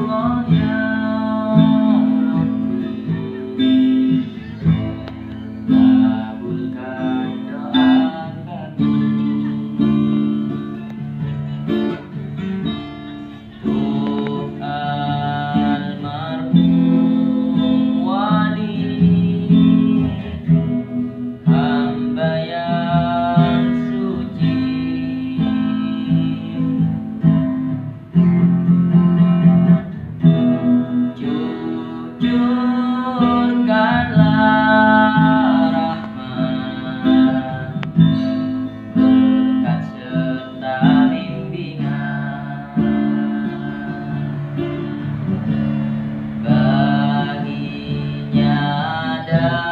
Allah ya Rabbi, kabulkan doa kami untuk almarhum wali, hamba yang suci. Cucurkanlah rahmat, berkat serta bimbingan baginya.